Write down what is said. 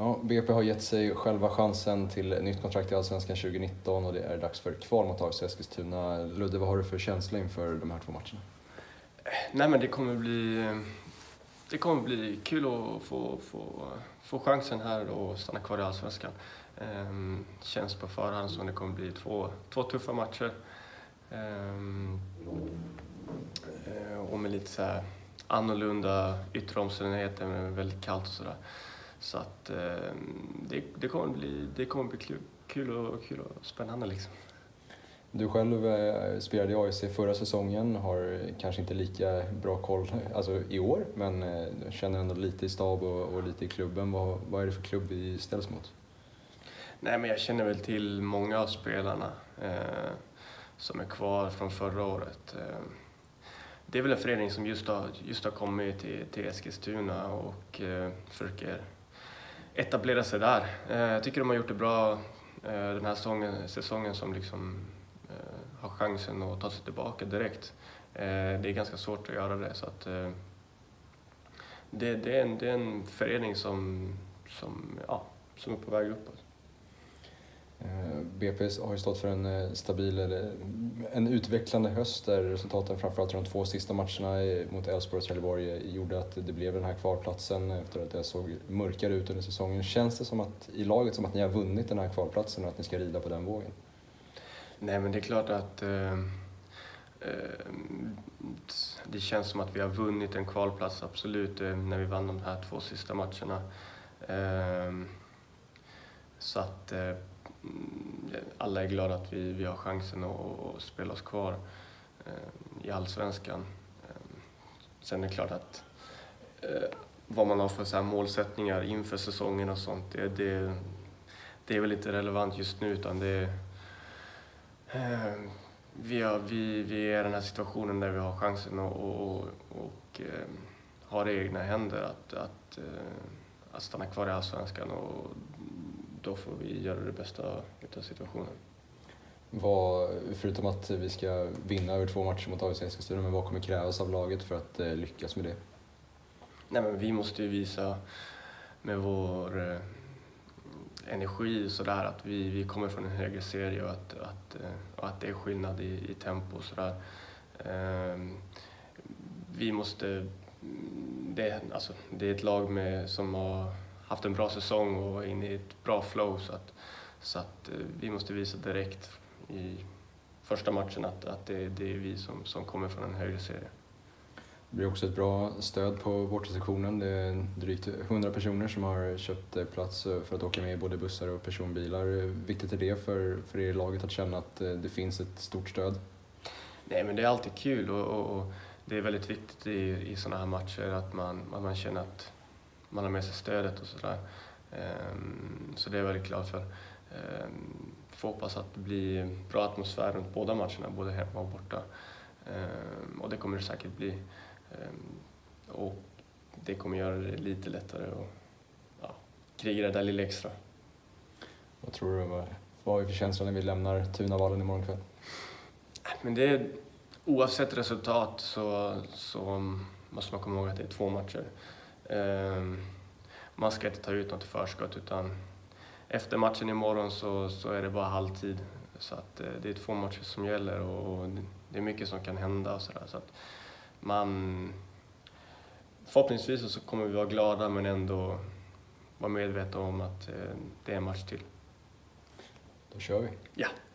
Ja, BP har gett sig själva chansen till nytt kontrakt i Allsvenskan 2019 och det är dags för kval mot AFC Eskilstuna. Ludde, vad har du för känsla inför de här 2 matcherna? Nej, men det kommer bli kul att få chansen här och stanna kvar i Allsvenskan. Känns på förhand som det kommer bli två tuffa matcher. Och med lite så här annorlunda yttre omständigheter, men väldigt kallt och sådär. Så att det kommer bli kul och spännande liksom. Du själv spelade i AIC förra säsongen, har kanske inte lika bra koll alltså i år, men känner ändå lite i stab och lite i klubben. Vad är det för klubb vi ställs mot? Nej, men jag känner väl till många av spelarna som är kvar från förra året. Det är väl en förening som just har kommit till Eskilstuna och försöker etablera sig där. Jag tycker de har gjort det bra den här säsongen som liksom har chansen att ta sig tillbaka direkt. Det är ganska svårt att göra det, så att det är en förening som är på väg uppåt. BP har ju stått för en utvecklande höst där resultaten framförallt i de 2 sista matcherna mot Elfsborg och Trelleborg gjorde att det blev den här kvalplatsen efter att det såg mörkare ut under säsongen. Känns det som att i laget som att ni har vunnit den här kvalplatsen och att ni ska rida på den vågen? Nej, men det är klart att det känns som att vi har vunnit en kvalplats, absolut, när vi vann de här 2 sista matcherna. Så att alla är glada att vi har chansen att spela oss kvar i Allsvenskan. Sen är det klart att vad man har för så här målsättningar inför säsongen och sånt, det är väl inte relevant just nu, utan vi är i den här situationen där vi har chansen och har det i egna händer att stanna kvar i Allsvenskan, och då får vi göra det bästa av situationen. Förutom att vi ska vinna över 2 matcher mot AFC Eskilstuna, men vad kommer krävas av laget för att lyckas med det? Nej, men vi måste ju visa med vår energi så där att vi kommer från en högre serie och att det är skillnad i tempo och sådär. Vi måste, det är ett lag som har haft en bra säsong och är inne i ett bra flow, så att vi måste visa direkt i första matchen att det är vi som kommer från en högre serie. Det blir också ett bra stöd på bortasektionen. Det är drygt 100 personer som har köpt plats för att åka med i både bussar och personbilar. Viktigt är det för er laget att känna att det finns ett stort stöd? Nej, men det är alltid kul och det är väldigt viktigt i sådana här matcher att man känner att man har med sig stödet och sådär. Så det är jag väldigt glad för. Får hoppas att det blir bra atmosfär runt båda matcherna, både hemma och borta. Och det kommer det säkert bli. Och det kommer göra det lite lättare att kriga det där lilla extra. Vad tror du, vad är för känsla när vi lämnar Tunavallen imorgon kväll? Men det är, oavsett resultat så måste man komma ihåg att det är 2 matcher. Man ska inte ta ut något i förskott, utan efter matchen imorgon så är det bara halvtid. Så att det är 2 matcher som gäller och det är mycket som kan hända och sådär. Så att förhoppningsvis så kommer vi vara glada, men ändå vara medvetna om att det är en match till. Då kör vi. Ja.